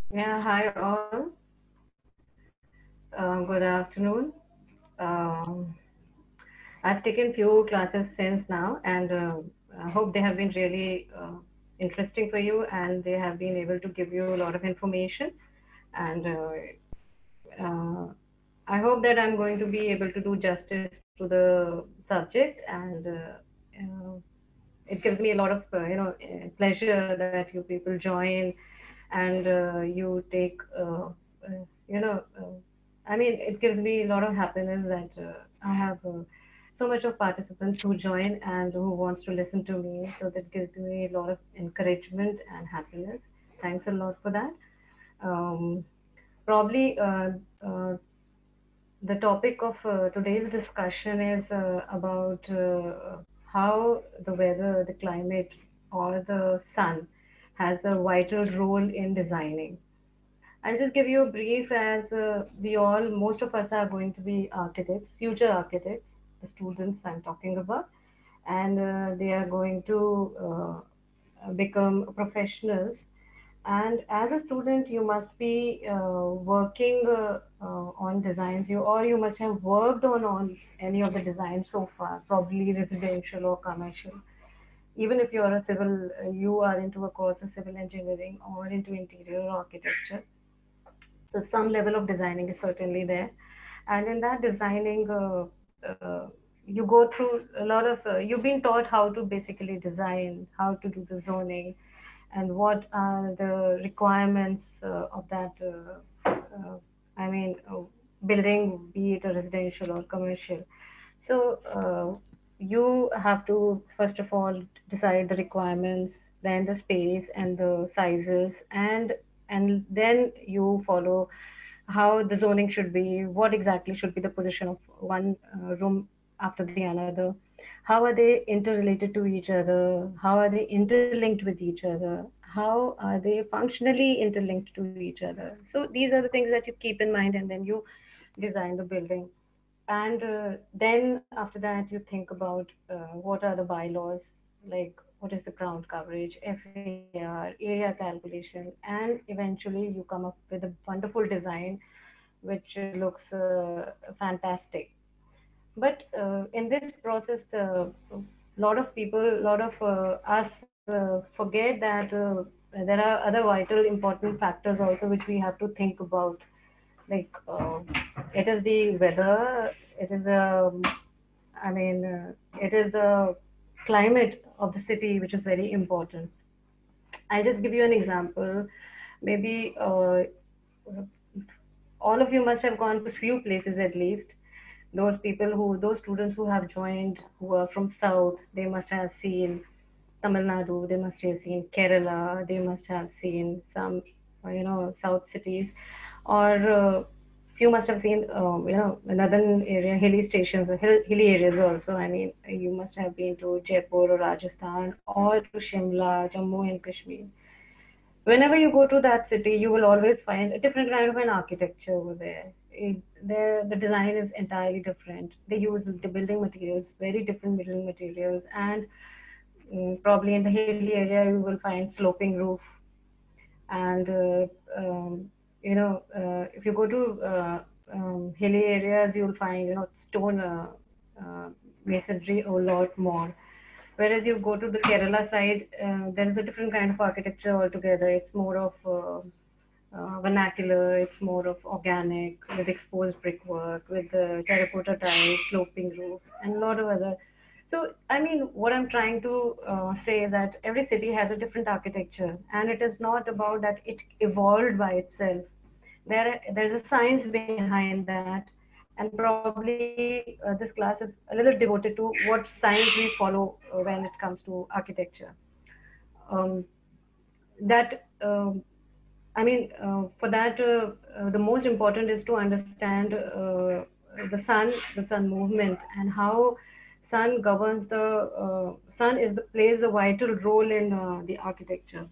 Yeah, hi all. Good afternoon. Um, I've taken few classes since now, and I hope they have been really interesting for you, and they have been able to give you a lot of information. And uh, I hope that I'm going to be able to do justice to the subject, and it gives me a lot of pleasure that you people join and you take you know I mean, it gives me a lot of happiness that I have so much of participants who join and who wants to listen to me, so that gives me a lot of encouragement and happiness. Thanks a lot for that. Um, probably uh, the topic of today's discussion is about how the weather, the climate, or the sun has a vital role in designing. I'll just give you a brief, as most of us are going to be architects, future architects, the students I'm talking about, and they are going to become professionals. And as a student, you must be working on designs, or you must have worked on any of the designs so far, probably residential or commercial. Even if you are a civil, you are into a course of civil engineering or into interior architecture, so some level of designing is certainly there. And in that designing, you go through a lot of, you've been taught how to basically design, how to do the zoning, and what are the requirements of that, I mean, building, be it a residential or commercial. So you have to first of all decide the requirements, then the space and the sizes, and then you follow how the zoning should be, what exactly should be the position of one room after the another, how are they interrelated to each other, how are they interlinked with each other, how are they functionally interlinked to each other. So these are the things that you keep in mind, and then you design the building. And then after that, you think about what are the bylaws, like what is the ground coverage, FAR, area calculation, and eventually you come up with a wonderful design which looks fantastic. But in this process, a lot of people, a lot of us forget that there are other vital, important factors also which we have to think about. Like it is the weather, it is I mean, it is the climate of the city which is very important. I'll just give you an example. Maybe all of you must have gone to few places at least. Those students who have joined, who are from South, they must have seen Tamil Nadu, they must have seen Kerala, they must have seen some, South cities, or few must have seen, northern area, hilly stations, hilly areas also. I mean, you must have been to Jaipur or Rajasthan, or to Shimla, Jammu and Kashmir. Whenever you go to that city, you will always find a different kind of an architecture over there. The design is entirely different. They use the building materials, very different building materials, and probably in the hilly area you will find sloping roof. And if you go to hilly areas, you'll find stone masonry a lot more. Whereas you go to the Kerala side, there is a different kind of architecture altogether. It's more of vernacular, it's more of organic, with exposed brickwork, with terracotta tiles, sloping roof, and a lot of other. So, I mean, what I'm trying to say is that every city has a different architecture, and it is not about that it evolved by itself. There's a science behind that, and probably this class is a little devoted to what science we follow when it comes to architecture. Um, that I mean, for that, the most important is to understand the sun movement, and how sun governs the sun plays a vital role in the architecture.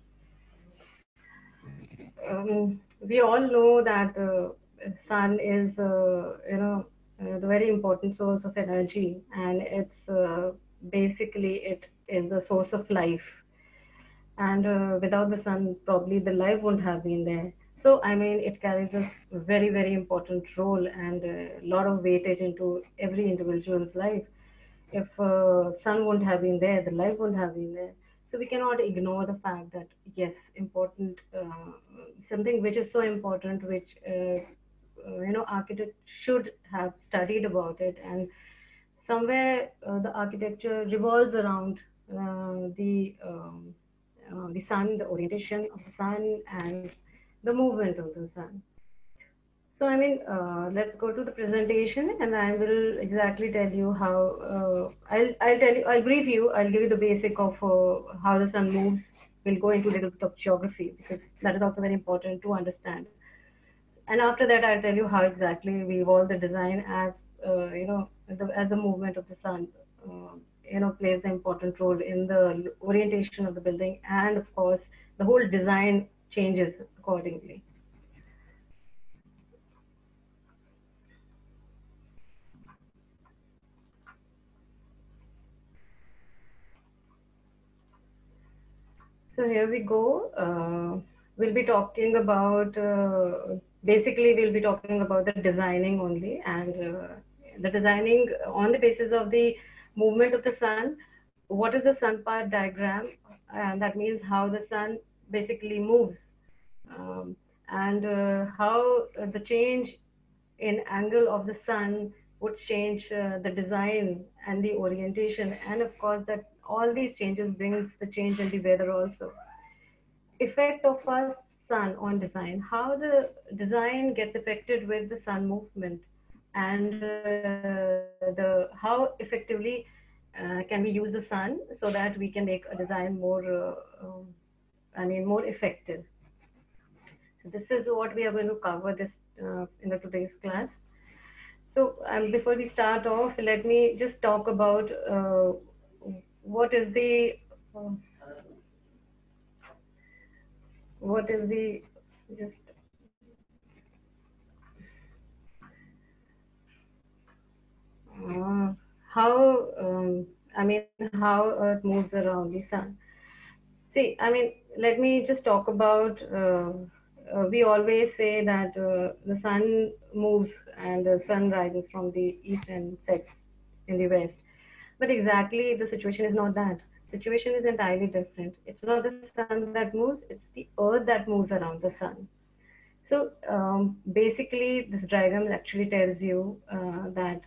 We all know that sun is, the very important source of energy, and it's basically it is a source of life. And without the sun, probably the life wouldn't have been there. So, I mean, it carries a very, very important role and a lot of weightage into every individual's life. If sun wouldn't have been there, the life wouldn't have been there. So we cannot ignore the fact that yes, important something which is so important, which architect should have studied about it, and somewhere the architecture revolves around the sun, the orientation of the sun, and the movement of the sun. So, I mean, let's go to the presentation, and I will exactly tell you how. I'll tell you. I'll brief you. I'll give you the basic of how the sun moves. We'll go into a little bit of geography because that is also very important to understand. And after that, I'll tell you how exactly we evolve the design as as a movement of the sun. Plays an important role in the orientation of the building, and of course, the whole design changes accordingly. So here we go. We'll be talking about basically we'll be talking about the designing only, and the designing on the basis of the movement of the sun. What is the sun path diagram? And that means how the sun basically moves, um, and how the change in angle of the sun would change the design and the orientation, and of course that all these changes brings the change in the weather also. Effect of a sun on design, how the design gets affected with the sun movement, and the how effectively can we use the sun so that we can make a design more more effective. So this is what we are going to cover this in the today's class. So before we start off, let me just talk about what is the uh, what is the just uh, how how Earth moves around the sun. See, I mean, let me just talk about. We always say that the sun moves and the sun rises from the east and sets in the west. But exactly, the situation is not that. Situation is entirely different. It's not the sun that moves; it's the Earth that moves around the sun. So basically, this diagram actually tells you that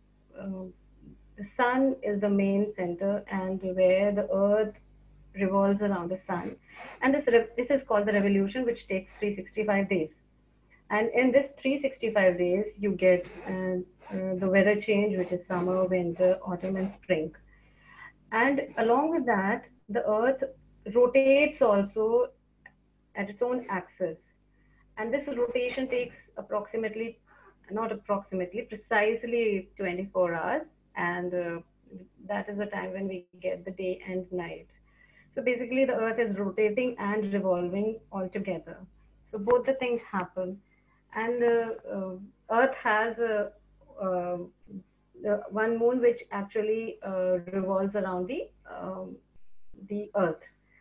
the sun is the main center, and where the Earth revolves around the sun. And this is called the revolution, which takes 365 days. And in this 365 days, you get the weather change, which is summer, winter, autumn, and spring. And along with that, the Earth rotates also at its own axis. And this rotation takes approximately, not approximately, precisely 24 hours. And that is the time when we get the day and night. So basically, the Earth is rotating and revolving all together. So both the things happen. And Earth has uh, one moon which actually revolves around the Earth.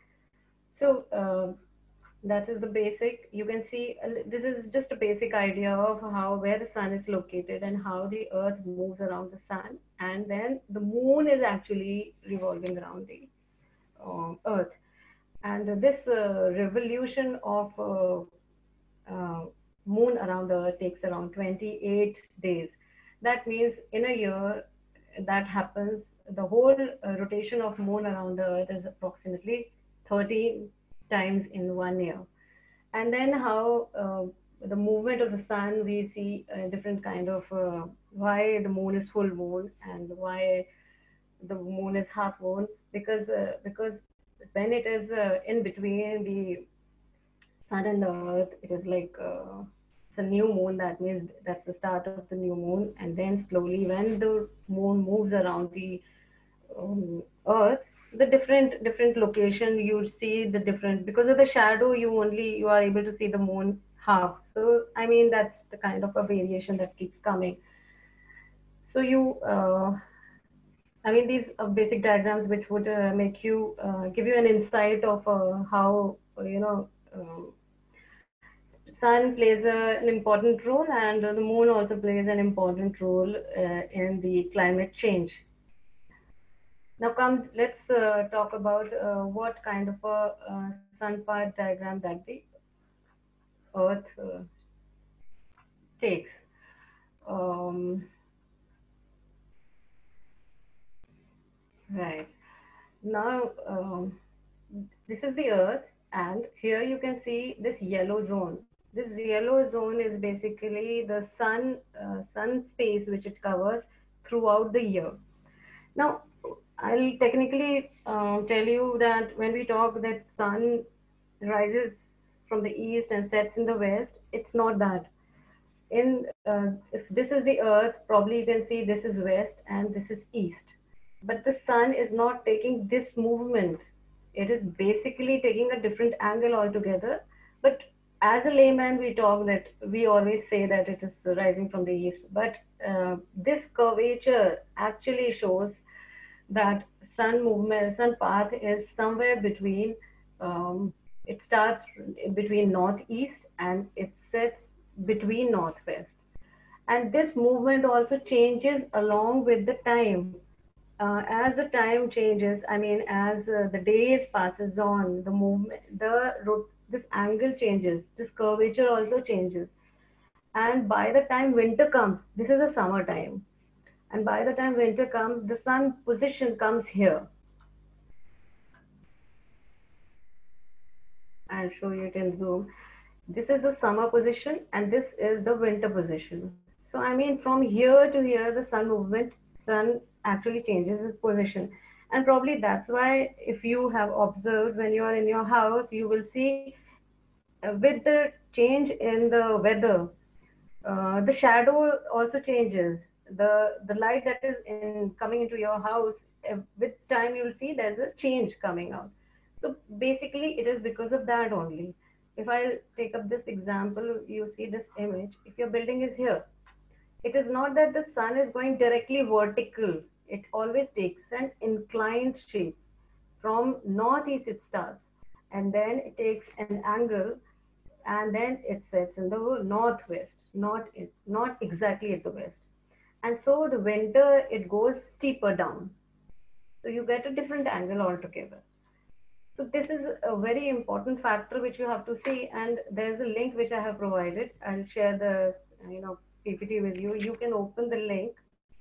So that is the basic. You can see this is just a basic idea of how where the sun is located and how the Earth moves around the sun, and then the moon is actually revolving around the Earth. And this revolution of uh, moon around the Earth takes around 28 days. That means in a year that happens, the whole rotation of moon around the Earth is approximately 30 times in 1 year. And then how the movement of the sun, we see a different kind of why the moon is full moon and why the moon is half moon, because when it is in between the sun and the earth, it is like it's a new moon. That means that's the start of the new moon. And then slowly, when the moon moves around the earth, the different location, you see the different, because of the shadow, you are able to see the moon half. So I mean, that's the kind of a variation that keeps coming. So I mean, these are basic diagrams which would make you give you an insight of how sun plays an important role, and the moon also plays an important role in the climate change. Now, come, let's talk about what kind of a sun path diagram that the Earth takes. Um, right. Now, this is the Earth, and here you can see this yellow zone. This yellow zone is basically the sun space which it covers throughout the year. Now, I'll technically tell you that when we talk that sun rises from the east and sets in the west, it's not that. In if this is the earth, probably you can see this is west and this is east, but the sun is not taking this movement. It is basically taking a different angle altogether. But as a layman, we talk that we always say that it is rising from the east, but this curvature actually shows that sun path is somewhere between, it starts between northeast and it sets between northwest. And this movement also changes along with the time. As the time changes, I mean, as the days passes on, the movement, this angle changes, this curvature also changes. And by the time winter comes, this is a summer time, and by the time winter comes, the sun position comes here. I'll show you it in zoom. This is the summer position and this is the winter position. So I mean, from here to here, the sun actually changes its position. And probably that's why, if you have observed, when you are in your house, you will see with the change in the weather, the shadow also changes. The light that is in coming into your house, with time you will see there's a change coming out. So basically it is because of that only. If I take up this example, you see this image. If your building is here, it is not that the sun is going directly vertical. It always takes an inclined shape. From northeast it starts, and then it takes an angle, and then it sets in the northwest, not exactly at the west. And so the winter it goes steeper down, so you get a different angle altogether. So this is a very important factor which you have to see, and there's a link which I have provided. I'll share the PPT with you. You can open the link.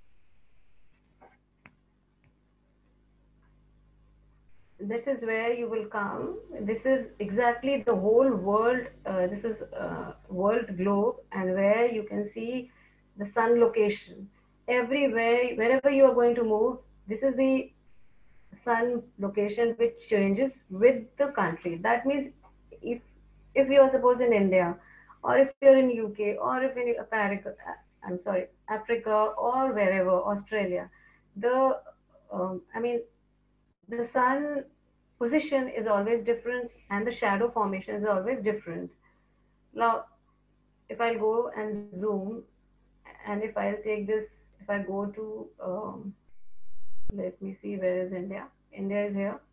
This is where you will come. This is exactly the whole world. This is world globe, and where you can see the sun location. Everywhere, wherever you are going to move, this is the sun location which changes with the country. That means if if you are suppose in India, or if you're in UK, or if in America, I'm sorry, Africa, or wherever, Australia, the I mean, the sun position is always different and the shadow formation is always different. Now, if I'll go and zoom, and if I'll take this, if I go to, let me see, where is India? India is here.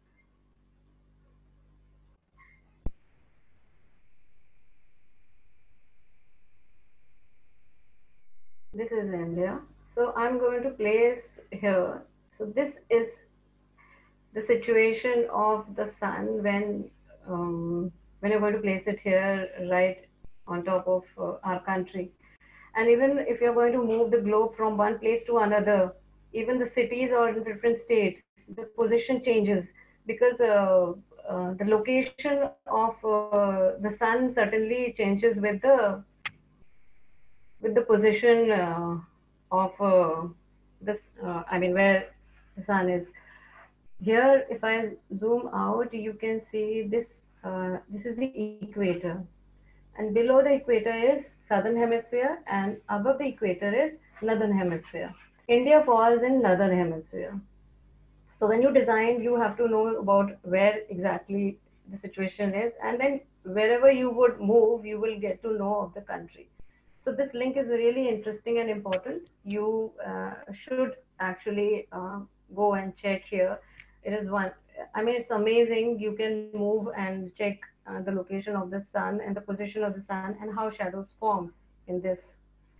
This is India. So I'm going to place here. So this is the situation of the sun when you're going to place it here, right on top of our country. And even if you're going to move the globe from one place to another, even the cities or in different state, the position changes, because the location of the sun certainly changes with the position of this. I mean, where the sun is. Here, if I zoom out, you can see this. This is the equator, and below the equator is southern hemisphere, and above the equator is northern hemisphere. India falls in northern hemisphere. So when you design, you have to know about where exactly the situation is, and then wherever you would move, you will get to know of the country. So this link is really interesting and important. You should actually go and check here. It is one. I mean, it's amazing. You can move and check the location of the sun and the position of the sun and how shadows form in this.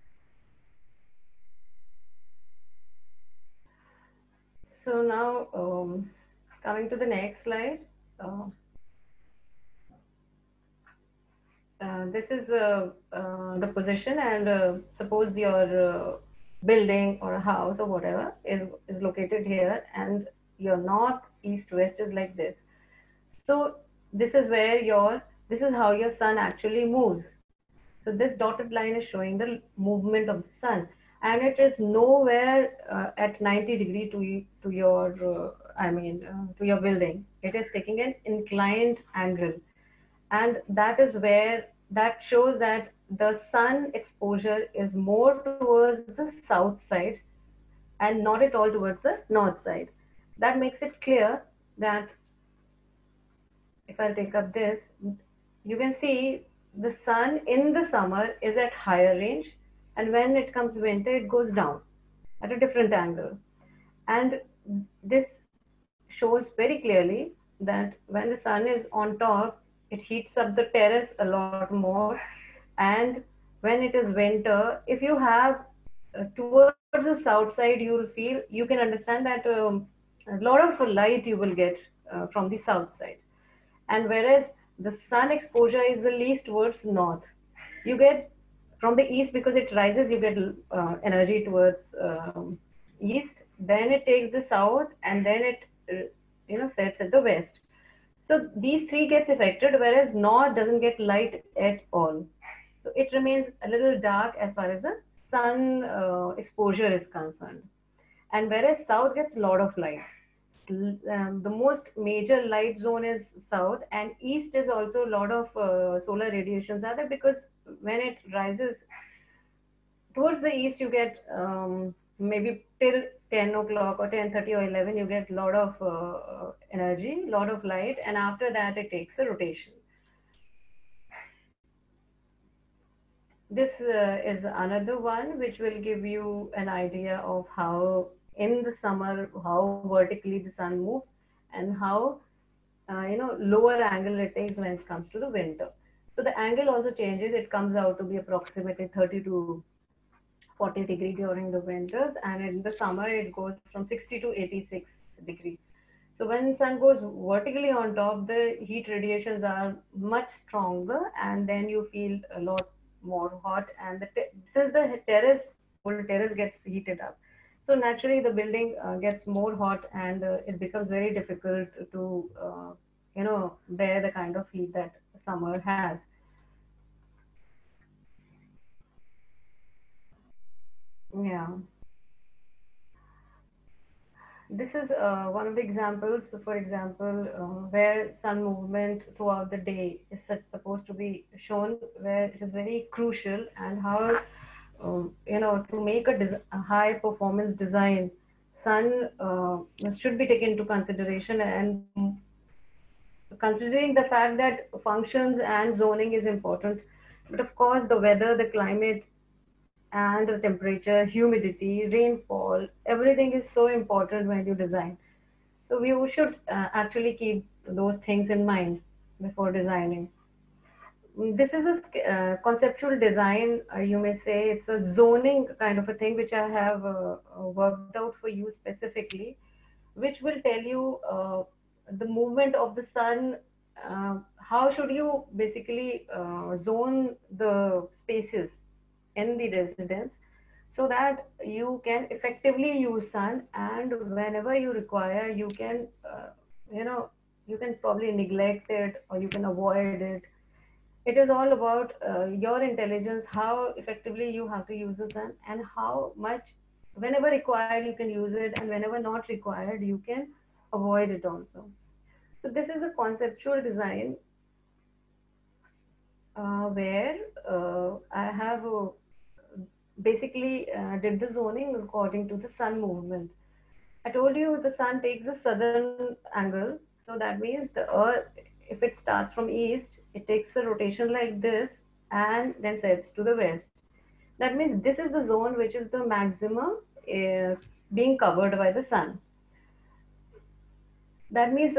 So now, coming to the next slide. Uh, this is the position, and suppose your building or a house or whatever is located here, and your north, east, west is like this. So this is where your this is how your sun actually moves. So this dotted line is showing the movement of the sun, and it is nowhere at 90 degree to your to your building. It is taking an inclined angle, and that is where that shows that the sun exposure is more towards the south side and not at all towards the north side. That makes it clear that if I take up this, you can see the sun in the summer is at higher range, and when it comes winter, it goes down at a different angle. And this shows very clearly that when the sun is on top, it heats up the terrace a lot more. And when it is winter, if you have towards the south side, you will feel, you can understand that a lot of light you will get from the south side. And whereas the sun exposure is the least towards north, you get from the east, because it rises, you get energy towards east, then it takes the south, and then it sets at the west. So these three gets affected, whereas north doesn't get light at all. So it remains a little dark as far as the sun exposure is concerned. And whereas south gets a lot of light. The most major light zone is south, and east is also a lot of solar radiations are there, because when it rises towards the east, you get maybe till 10 o'clock or 10:30 or 11, you get a lot of energy, a lot of light, and after that it takes a rotation. This is another one which will give you an idea of how in the summer, how vertically the sun moves, and how lower angle it takes when it comes to the winter. So the angle also changes. It comes out to be approximately 30 to 40 degree during the winters, and in the summer it goes from 60 to 86 degree. So when sun goes vertically on top, the heat radiations are much stronger, and then you feel a lot more hot. And since the terrace, whole terrace gets heated up, so naturally the building gets more hot, and it becomes very difficult to bear the kind of heat that summer has. Yeah. This is one of the examples, for example, where sun movement throughout the day is such supposed to be shown, where it is very crucial, and how to make a high performance design, sun should be taken into consideration, and considering the fact that functions and zoning is important, but of course the weather, the climate, and the temperature, humidity, rainfall, everything is so important when you design. So we should actually keep those things in mind before designing. This is a conceptual design, you may say. It's a zoning kind of a thing which I have worked out for you specifically, which will tell you the movement of the sun. How should you basically zone the spaces in the residence, so that you can effectively use sun, and whenever you require, you can you know you can probably neglect it, or you can avoid it. It is all about your intelligence, how effectively you have to use the sun, and how much, whenever required, you can use it, and whenever not required, you can avoid it also. So this is a conceptual design where I have basically did the zoning according to the sun movement. I told you the sun takes a southern angle, so that means the earth, if it starts from east, it takes a rotation like this and then sets to the west. That means this is the zone which is the maximum being covered by the sun. That means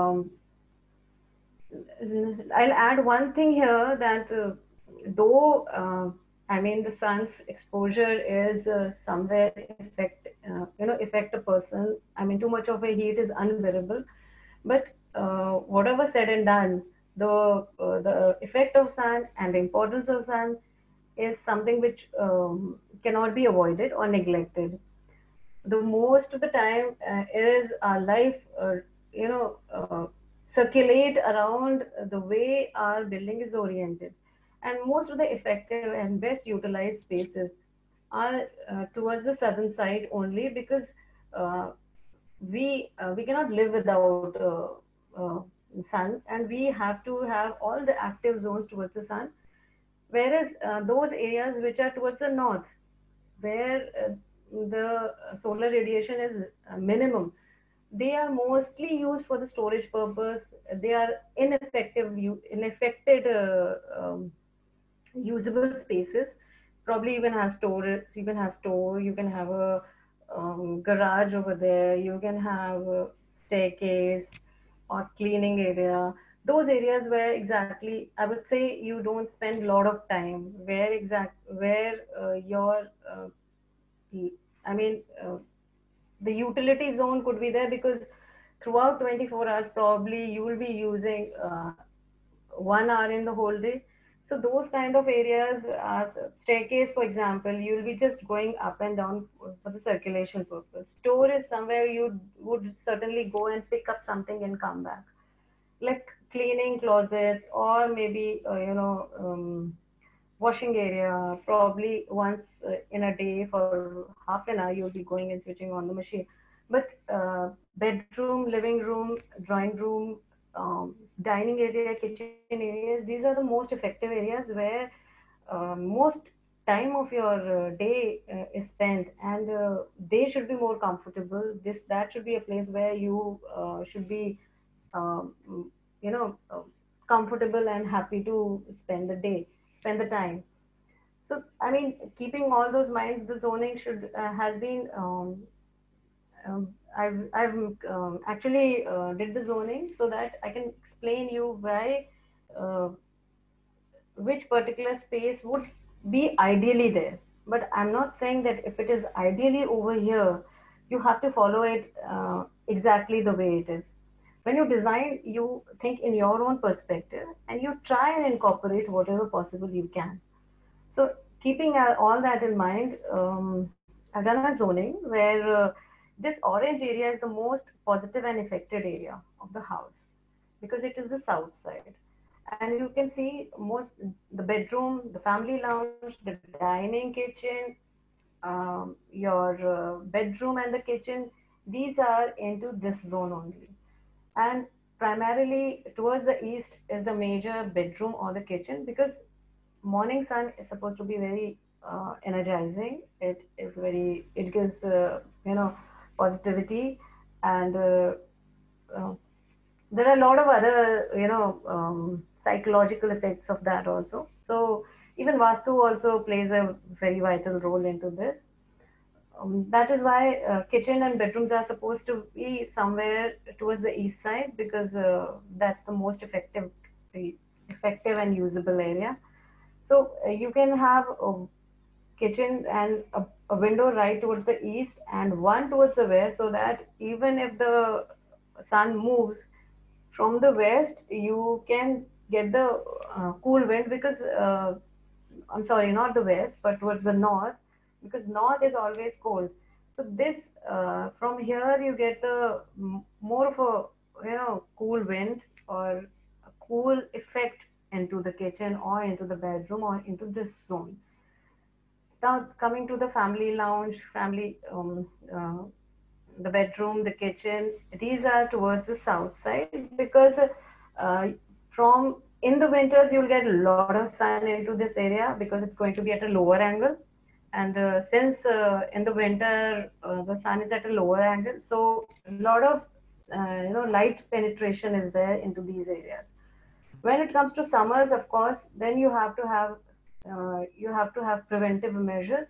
I'll add one thing here that though I mean the sun's exposure is somewhere affect a person. I mean too much of a heat is unbearable. But whatever said and done, the effect of sun and the importance of sun is something which cannot be avoided or neglected. The most of the time is our life circulate around the way our building is oriented, and most of the effective and best utilized spaces are towards the southern side only, because uh, we cannot live without sun, and we have to have all the active zones towards the sun, whereas those areas which are towards the north, where the solar radiation is minimum, they are mostly used for the storage purpose. They are ineffective, usable spaces. Probably you can have storage, you can have store, you can have a garage over there, you can have a staircase or cleaning area. Those areas where exactly I would say you don't spend a lot of time, where your I mean the utility zone could be there, because throughout 24 hours probably you will be using 1 hour in the whole day. So those kind of areas, as staircase for example, you will be just going up and down for the circulation purpose. Store is somewhere you would certainly go and pick up something and come back, like cleaning closets, or maybe washing area. Probably once in a day for half an hour you'll be going and switching on the machine. But bedroom, living room, drawing room, dining area, kitchen areas, these are the most effective areas where most time of your day is spent, and they should be more comfortable. This that should be a place where you should be um, you know uh, comfortable and happy to spend the time. So I mean, keeping all those minds, the zoning should has been I've actually did the zoning so that I can explain you why uh, which particular space would be ideally there. But I'm not saying that if it is ideally over here, you have to follow it exactly the way it is. When you design, you think in your own perspective and you try and incorporate whatever possible you can. So, keeping all that in mind, I've done a zoning where this orange area is the most positive and affected area of the house, because it is the south side. And you can see most the bedroom, the family lounge, the dining kitchen, your bedroom and the kitchen, these are into this zone only. And primarily towards the east is the major bedroom or the kitchen, because morning sun is supposed to be very energizing. It gives positivity, and uh, there are a lot of other psychological effects of that also. So even vastu also plays a very vital role into this. That is why kitchen and bedrooms are supposed to be somewhere towards the east side, because that's the most effective and usable area. So you can have a kitchen and a window right towards the east and one towards the west, so that even if the sun moves from the west, you can get the cool wind, because I'm sorry, not the west, but towards the north, because north is always cold. So this from here you get the more of a cool wind or a cool effect into the kitchen or into the bedroom or into this zone. Now coming to the family lounge, family the bedroom, the kitchen, these are towards the south side, because from in the winters you'll get a lot of sun into this area because it's going to be at a lower angle. And since in the winter the sun is at a lower angle, so a lot of light penetration is there into these areas. When it comes to summers, of course, then you have to have preventive measures,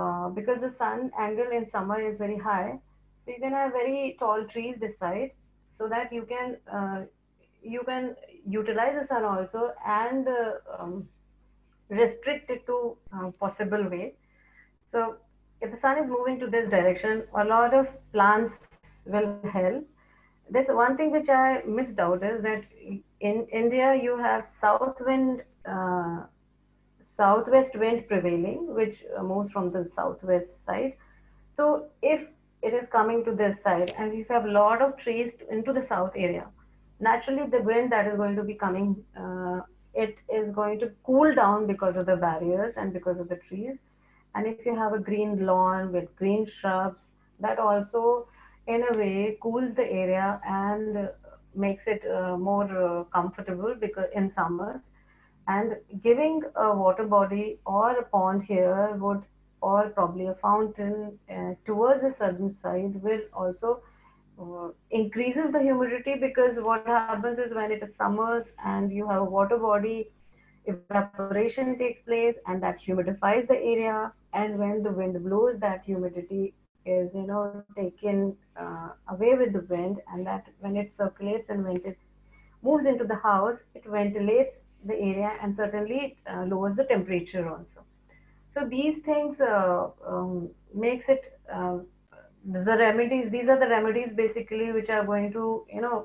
because the sun angle in summer is very high. So you can have very tall trees this side. so that you can utilize the sun also, and restrict it to possible way. So if the sun is moving to this direction, a lot of plants will help. There's one thing which I missed out is that in India you have southwest wind prevailing, which moves from the southwest side. So if it is coming to this side, and if you have a lot of trees into the south area, naturally the wind that is going to be coming, it is going to cool down because of the barriers and because of the trees. And if you have a green lawn with green shrubs, that also in a way cools the area and makes it more comfortable because in summers. And giving a water body or a pond here would, or probably a fountain towards a certain side, will also increases the humidity, because what happens is when it is summers and you have a water body, evaporation takes place and that humidifies the area. And when the wind blows, that humidity is taken away with the wind, and that when it circulates and when it moves into the house, it ventilates the area and certainly lowers the temperature also. So these things makes it the remedies. These are the remedies basically which are going to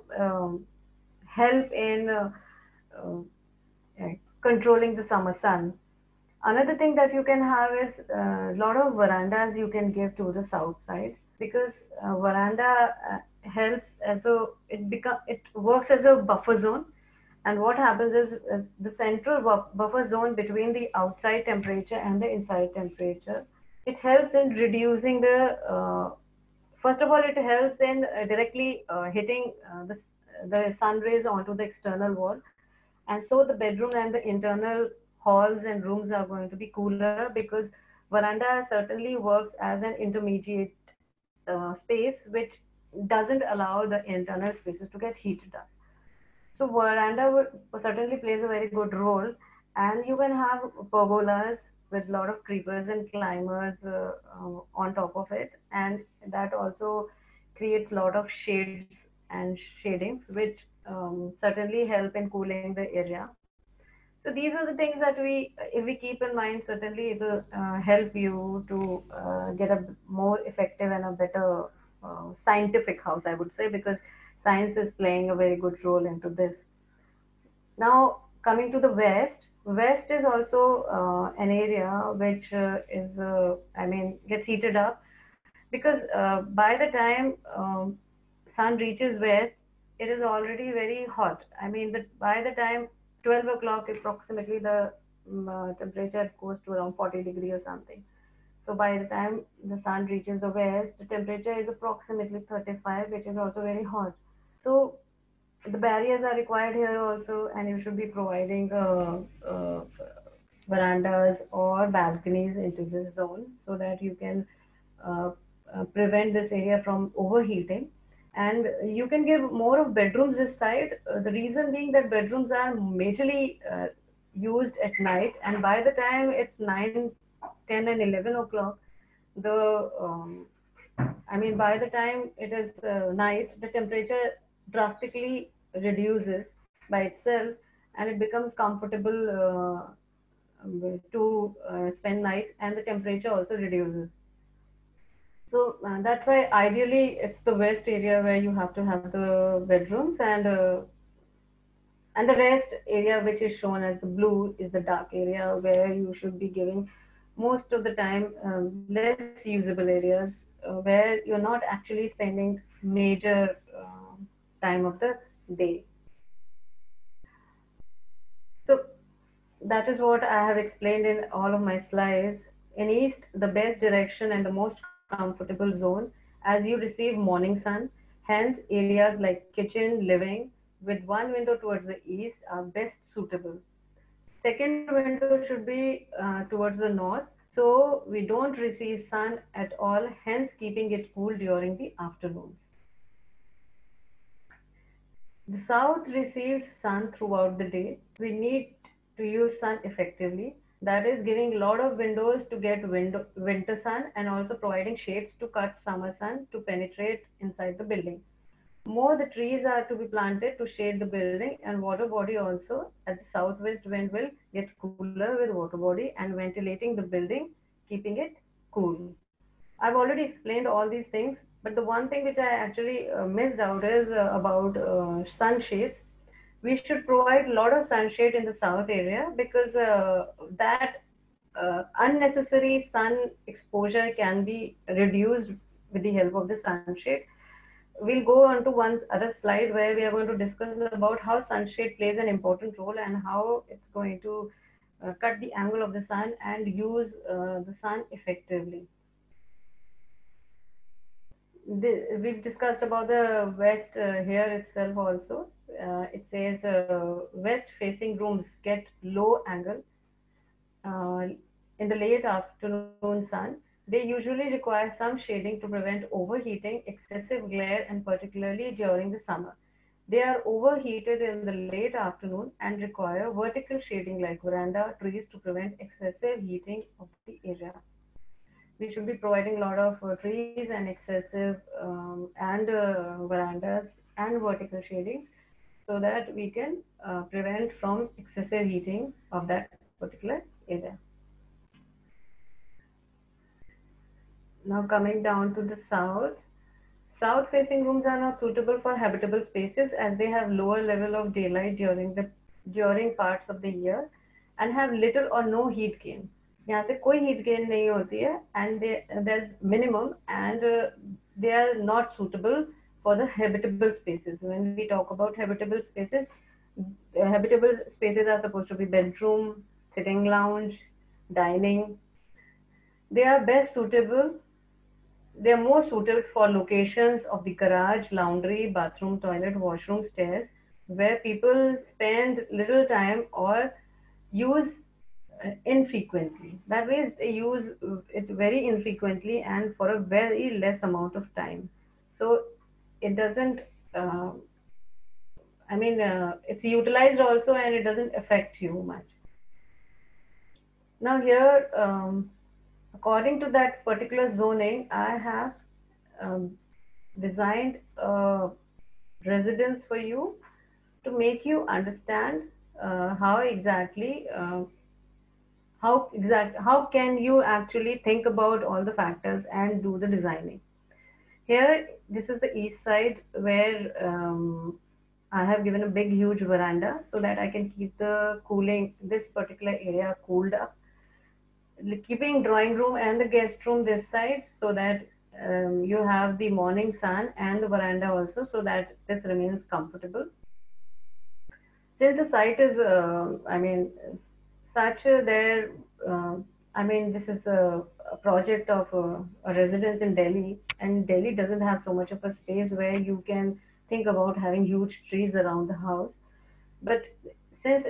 help in uh, controlling the summer sun. Another thing that you can have is a lot of verandas you can give to the south side, because veranda helps as a it works as a buffer zone. And what happens is the central buffer zone between the outside temperature and the inside temperature. It helps in reducing first of all, it helps in directly hitting the sun rays onto the external wall. And so the bedroom and the internal halls and rooms are going to be cooler, because veranda certainly works as an intermediate space which doesn't allow the internal spaces to get heated up. So veranda certainly plays a very good role. And you can have pergolas with a lot of creepers and climbers on top of it, and that also creates a lot of shades and shadings, which certainly help in cooling the area. So these are the things that if we keep in mind, certainly it will help you to get a more effective and a better scientific house, I would say, because science is playing a very good role into this. Now, coming to the west is also an area which I mean, gets heated up, because by the time sun reaches west, it is already very hot. I mean, by the time 12 o'clock, approximately the temperature goes to around 40 degree or something. So by the time the sun reaches the west, the temperature is approximately 35, which is also very hot. So the barriers are required here also, and you should be providing verandas or balconies into this zone, so that you can uh, prevent this area from overheating. And you can give more of bedrooms this side. The reason being that bedrooms are majorly used at night, and by the time it's 9, 10, and 11 o'clock, the I mean, by the time it is night, the temperature drastically reduces by itself, and it becomes comfortable to spend night, and the temperature also reduces. So that's why ideally it's the west area where you have to have the bedrooms, and the rest area which is shown as the blue is the dark area where you should be giving most of the time less usable areas where you're not actually spending major time of the day. So that is what I have explained in all of my slides. In east, the best direction and the most comfortable zone as you receive morning sun. Hence, areas like kitchen, living, with one window towards the east are best suitable. Second window should be towards the north, so we don't receive sun at all, hence keeping it cool during the afternoons. The south receives sun throughout the day. We need to use sun effectively. That is giving a lot of windows to get winter sun, and also providing shades to cut summer sun to penetrate inside the building. More the trees are to be planted to shade the building, and water body also at the southwest wind will get cooler with water body and ventilating the building, keeping it cool. I've already explained all these things, but the one thing which I actually missed out is about sunshades. We should provide a lot of sunshade in the south area because that unnecessary sun exposure can be reduced with the help of the sunshade. We'll go on to one other slide where we are going to discuss about how sunshade plays an important role and how it's going to cut the angle of the sun and use the sun effectively. We've discussed about the west here itself also. It says west facing rooms get low angle uh, in the late afternoon sun. They usually require some shading to prevent overheating, excessive glare, and particularly during the summer. They are overheated in the late afternoon and require vertical shading like veranda trees to prevent excessive heating of the area. We should be providing a lot of trees and excessive and verandas and vertical shadings so that we can prevent from excessive heating of that particular area. Now coming down to the south, south facing rooms are not suitable for habitable spaces as they have lower level of daylight during parts of the year and have little or no heat gain. यहाँ से कोई heat gain नहीं होती है and there is minimum and they are not suitable for the habitable spaces. When we talk about habitable spaces, habitable spaces are supposed to be bedroom, sitting lounge, dining. They are best suitable They are more suited for locations of the garage, laundry, bathroom, toilet, washroom, stairs, where people spend little time or use infrequently. That means they use it very infrequently and for a very less amount of time. So it doesn't, uh, it's utilized also and it doesn't affect you much. Now, here, according to that particular zoning, I have um, designed a residence for you to make you understand how can you actually think about all the factors and do the designing. Here, this is the east side where I have given a big, huge veranda so that I can keep the cooling this particular area cooled up, keeping drawing room and the guest room this side so that you have the morning sun and the veranda also so that this remains comfortable. Since the site is, such there, this is a project of a residence in Delhi, and Delhi doesn't have so much of a space where you can think about having huge trees around the house. But since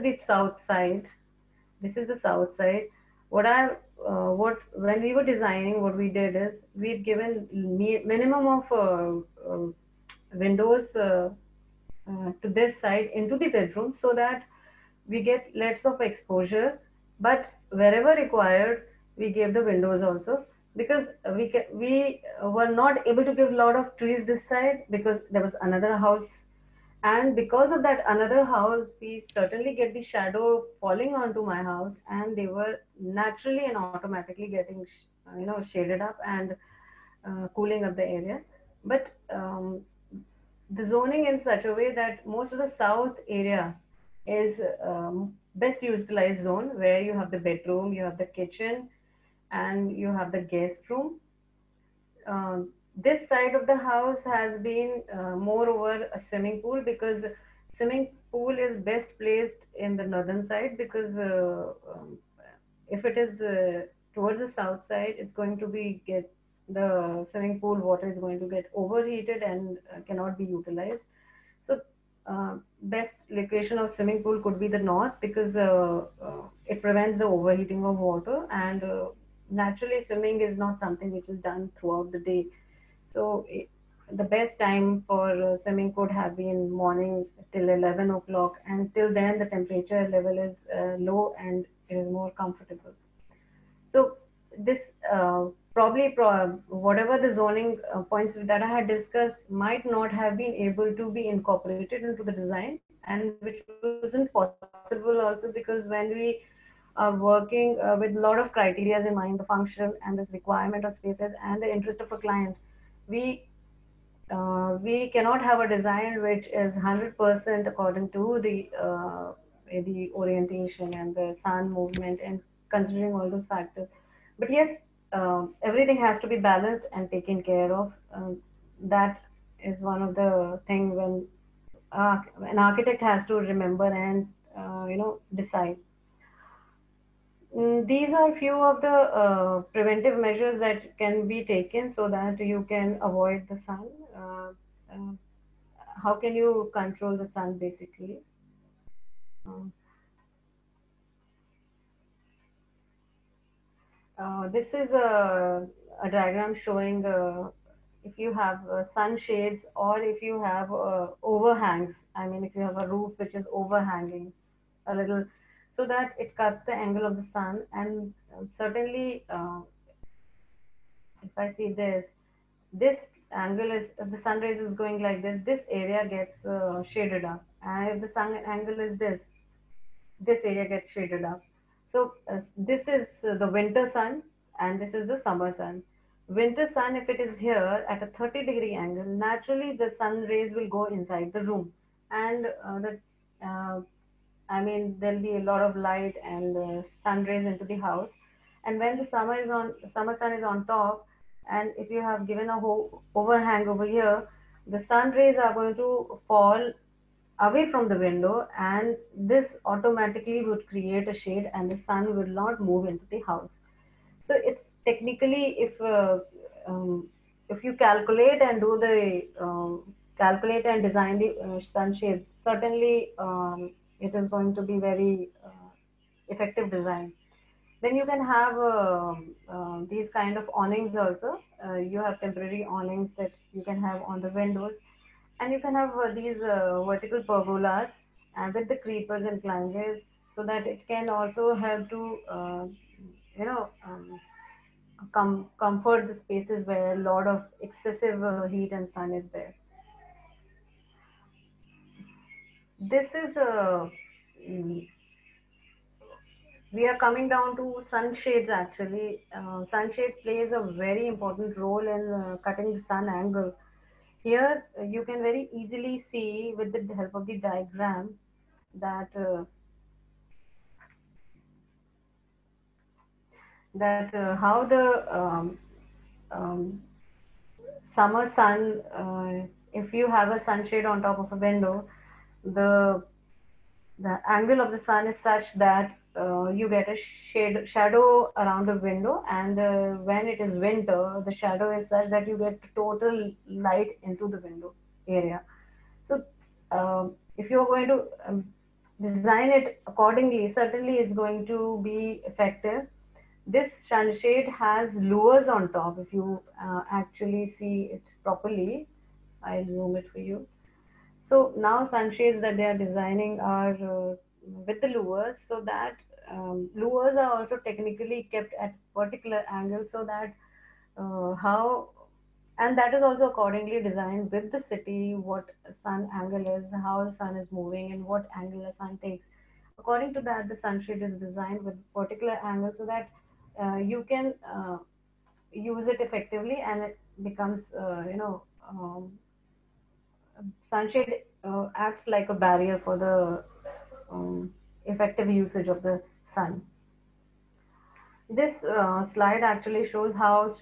this is the south side. What when we were designing, what we did is we've given minimum of windows to this side into the bedroom so that we get lots of exposure. But wherever required, we gave the windows also because we were not able to give a lot of trees this side because there was another house, and because of that another house we certainly get the shadow falling onto my house, and they were naturally and automatically getting shaded up and cooling up the area. But the zoning in such a way that most of the south area is best utilized zone where you have the bedroom, you have the kitchen, and you have the guest room. This side of the house has been moreover a swimming pool because swimming pool is best placed in the northern side because if it is towards the south side, it's going to be get the swimming pool water is going to get overheated and cannot be utilized. So best location of swimming pool could be the north because it prevents the overheating of water, and naturally swimming is not something which is done throughout the day. So the best time for swimming could have been morning till 11 o'clock, and till then the temperature level is low and it is more comfortable. So this probably whatever the zoning points that I had discussed might not have been able to be incorporated into the design, and which wasn't possible also because when we are working with a lot of criteria in mind, the function and this requirement of spaces and the interest of a client, we we cannot have a design which is 100% according to the orientation and the sun movement and considering all those factors. But yes, everything has to be balanced and taken care of. That is one of the thing when an architect has to remember and decide. These are few of the preventive measures that can be taken so that you can avoid the sun. Uh, uh, how can you control the sun basically? Um, this is a diagram showing if you have sun shades or if you have overhangs. I mean, if you have a roof which is overhanging a little, so that it cuts the angle of the sun. And certainly, if I see this angle is, if the sun rays is going like this area gets shaded up, and if the sun angle is this area gets shaded up. So this is the winter sun and this is the summer sun. Winter sun, if it is here at a 30-degree angle, naturally the sun rays will go inside the room, and uh, I mean there'll be a lot of light and sun rays into the house. And when the summer sun is on top, and if you have given a overhang over here, the sun rays are going to fall away from the window, and this automatically would create a shade and the sun will not move into the house. So it's technically, if you calculate and do the calculate and design the sunshades, certainly it is going to be very effective design. Then you can have these kind of awnings also. You have temporary awnings that you can have on the windows, and you can have these vertical pergolas and with the creepers and climbers, so that it can also help to you know comfort the spaces where a lot of excessive heat and sun is there. This is mm, we are coming down to sunshades actually. Sunshade plays a very important role in cutting the sun angle. Here you can very easily see with the help of the diagram that how the um, summer sun, if you have a sunshade on top of a window, the the angle of the sun is such that you get a shadow around the window, and when it is winter, the shadow is such that you get total light into the window area. So if you are going to design it accordingly, certainly it's going to be effective. This sunshade has lures on top. If you actually see it properly, I'll zoom it for you. So now sunshades that they are designing are with the lures, so that lures are also technically kept at particular angles, so that how and that is also accordingly designed with the city, what sun angle is, how the sun is moving, and what angle the sun takes. According to that, the sunshade is designed with particular angle, so that you can use it effectively, and it becomes sunshade acts like a barrier for the effective usage of the sun. This slide actually shows how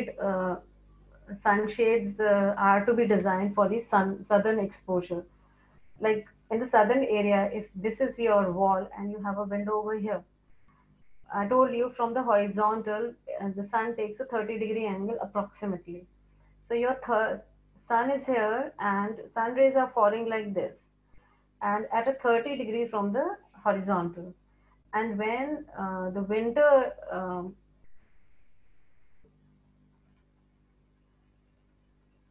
sunshades are to be designed for the southern exposure. Like in the southern area, if this is your wall and you have a window over here, I told you from the horizontal, the sun takes a 30-degree angle approximately. So your sun is here and sun rays are falling like this, and at a 30-degree from the horizontal. And when the winter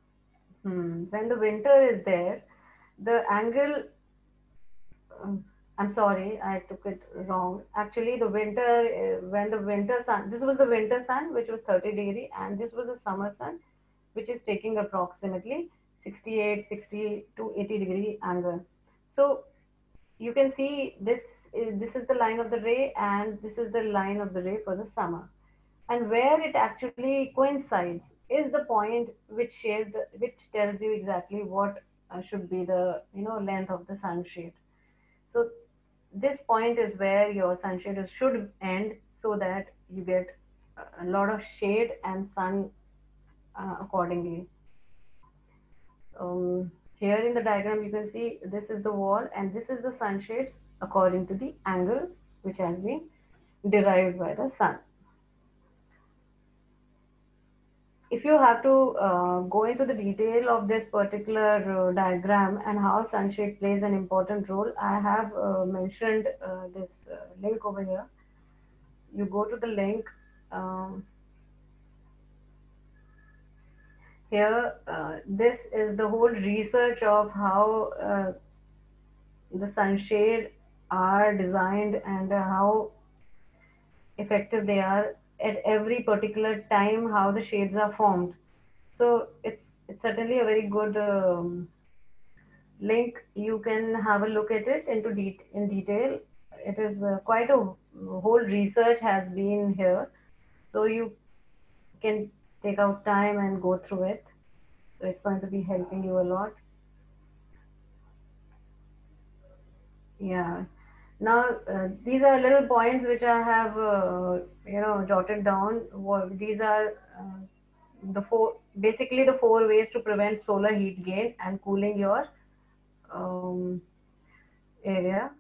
when the winter is there, the um, I'm sorry, I took it wrong. Actually, the winter, when the winter sun, this was the winter sun, which was 30-degree, and this was the summer sun, which is taking approximately 68, 60 to 80-degree angle. So you can see this is the line of the ray, and this is the line of the ray for the summer. And where it actually coincides is the point which which tells you exactly what should be the length of the sunshade. So this point is where your sunshade should end, so that you get a lot of shade and sun accordingly. Here in the diagram you can see this is the wall and this is the sunshade according to the angle which has been derived by the sun. If you have to go into the detail of this particular diagram and how sunshade plays an important role, I have mentioned this link over here. You go to the link. um, Here, this is the whole research of how the sunshade are designed and how effective they are at every particular time, how the shades are formed. So it's certainly a very good link. You can have a look at it in detail. It is quite a whole research has been here, so you can take out time and go through it. So it's going to be helping you a lot. Yeah. Now, these are little points which I have, jotted down. These are basically the four ways to prevent solar heat gain and cooling your um, area.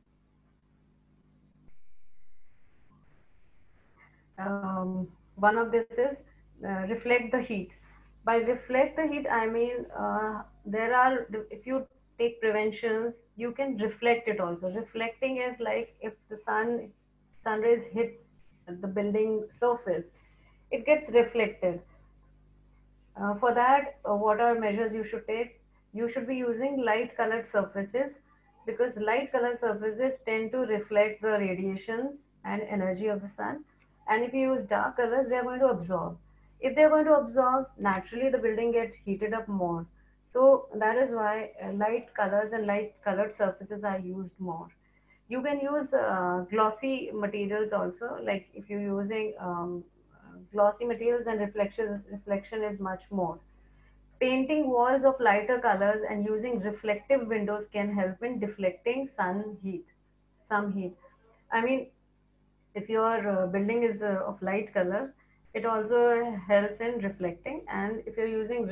One of this is reflect the heat. By reflect the heat, I mean if you take preventions, you can reflect it also. Reflecting is like if the sun rays hits the building surface, it gets reflected. For that, what are measures you should take? You should be using light colored surfaces because light colored surfaces tend to reflect the radiations and energy of the sun. And if you use dark colors, they are going to absorb. If they are going to absorb, naturally the building gets heated up more. So that is why light colors and light colored surfaces are used more. You can use glossy materials also, like if you're using glossy materials, then reflection is much more. Painting walls of lighter colors and using reflective windows can help in deflecting some heat. I mean, if your building is of light color, it also helps in reflecting. And if you're using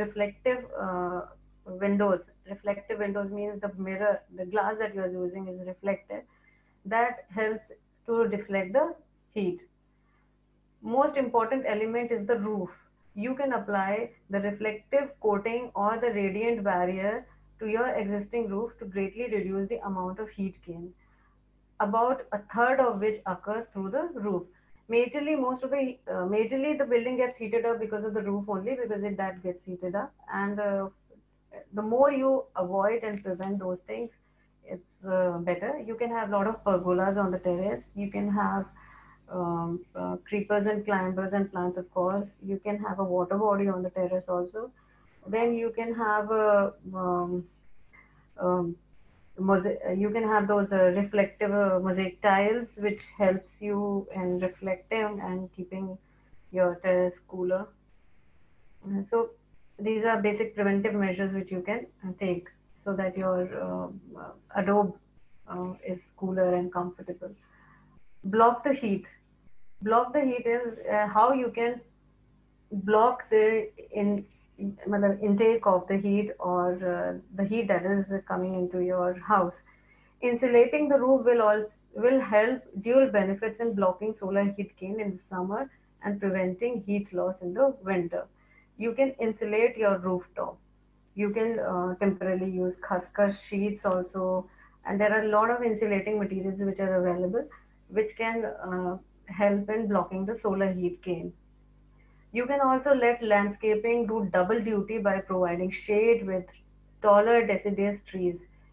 reflective windows means the glass that you're using is reflective. That helps to deflect the heat. Most important element is the roof. You can apply the reflective coating or the radiant barrier to your existing roof to greatly reduce the amount of heat gain, about a third of which occurs through the roof. Majorly the building gets heated up because of the roof only, because that gets heated up. And the more you avoid and prevent those things, it's better. You can have a lot of pergolas on the terrace. You can have creepers and climbers and plants, of course. You can have a water body on the terrace also. Then you can have a um, you can have those reflective mosaic tiles, which helps you in reflecting and keeping your terrace cooler. So these are basic preventive measures which you can take so that your adobe is cooler and comfortable. Block the heat. Block the heat is how you can block the intake of the heat, or the heat that is coming into your house. Insulating the roof will help dual benefits in blocking solar heat gain in the summer and preventing heat loss in the winter. You can insulate your rooftop. You can temporarily use khaskhas sheets also, and there are a lot of insulating materials which are available, which can help in blocking the solar heat gain. You can also let landscaping do double duty by providing shade with taller deciduous trees.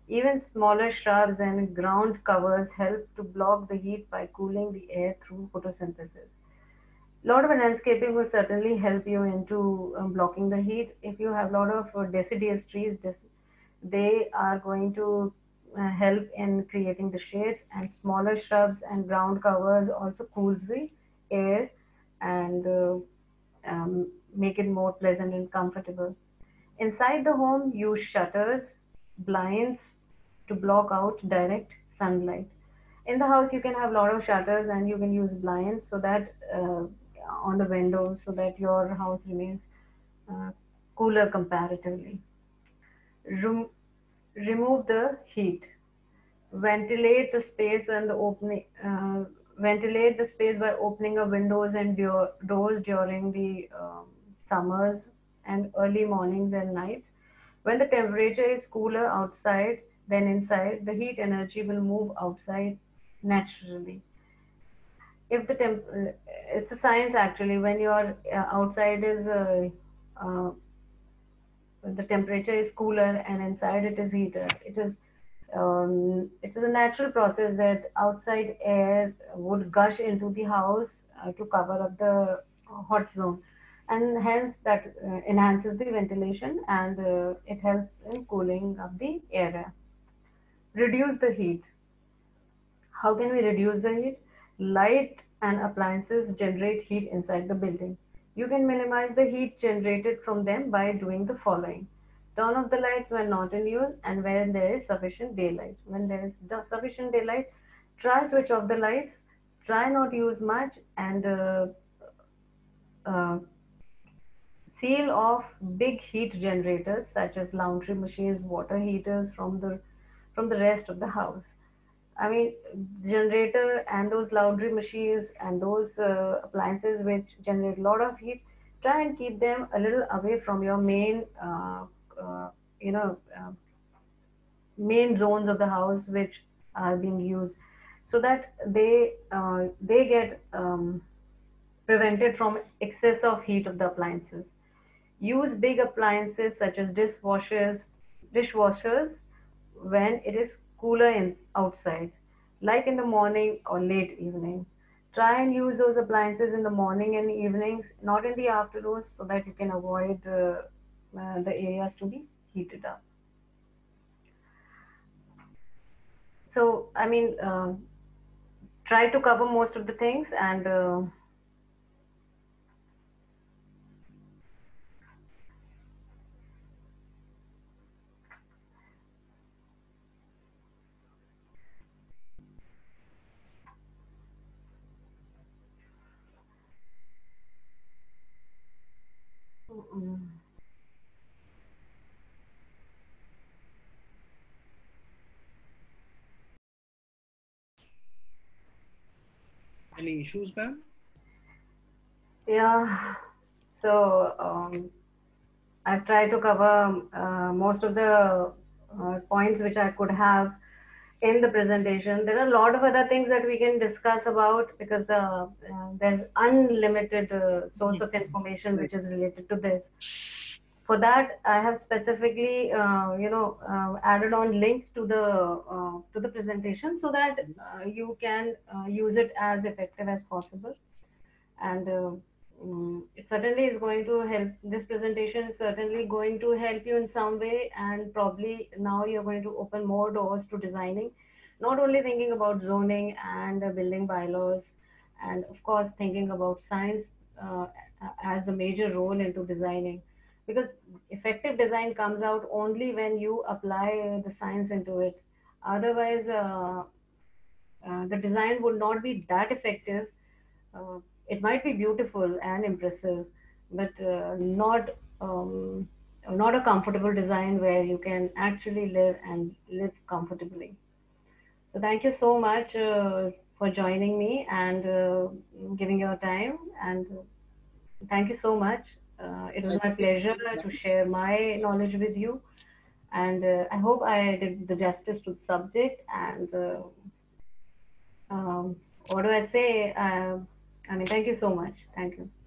Even smaller shrubs and ground covers help to block the heat by cooling the air through photosynthesis. A lot of landscaping will certainly help you into blocking the heat. If you have a lot of deciduous trees, they are going to help in creating the shades, and smaller shrubs and ground covers also cools the air and make it more pleasant and comfortable. Inside the home, use shutters, blinds to block out direct sunlight. In the house, you can have a lot of shutters and you can use blinds so that on the windows so that your house remains uh, cooler comparatively. Rem- Remove the heat. Ventilate the space and the opening. Ventilate the space by opening up windows and doors during the summers and early mornings and nights. When the temperature is cooler outside than inside, the heat energy will move outside naturally. If the it's a science actually. When your outside is uh, the temperature is cooler and inside it is heater, it is a natural process that outside air would gush into the house to cover up the hot zone, and hence that enhances the ventilation and it helps in cooling up the area. Reduce the heat. How can we reduce the heat? Light and appliances generate heat inside the building. You can minimize the heat generated from them by doing the following. Turn off the lights when not in use and when there is sufficient daylight. When there is sufficient daylight, try switch off the lights. Try not use much and uh, seal off big heat generators such as laundry machines, water heaters from the rest of the house. I mean, generator and those laundry machines and those appliances which generate a lot of heat, try and keep them a little away from your uh, you know, uh, main zones of the house which are being used, so that they get prevented from excess of heat of the appliances. Use big appliances such as dishwashers when it is cooler outside, like in the morning or late evening. Try and use those appliances in the morning and evenings, not in the afternoons, so that you can avoid the areas to be heated up. So, I mean, try to cover most of the things and mm, Any issues, ma'am? yeah. So, I've tried to cover most of the points which I could have in the presentation. There are a lot of other things that we can discuss about because there's unlimited source of information Right. which is related to this. For that, I have specifically, added on links to the presentation so that you can use it as effective as possible. And it certainly is going to help. This presentation is certainly going to help you in some way, and probably now you're going to open more doors to designing, not only thinking about zoning and building bylaws, and of course thinking about science uh, as a major role into designing, because effective design comes out only when you apply the science into it. Otherwise the design would not be that effective. uh, it might be beautiful and impressive, but not a comfortable design where you can actually live and live comfortably. So thank you so much for joining me and giving your time. And thank you so much. It was Thank my you, pleasure to ma'am. share my knowledge with you. And I hope I did the justice to the subject. And what do I say? I mean, thank you so much. Thank you.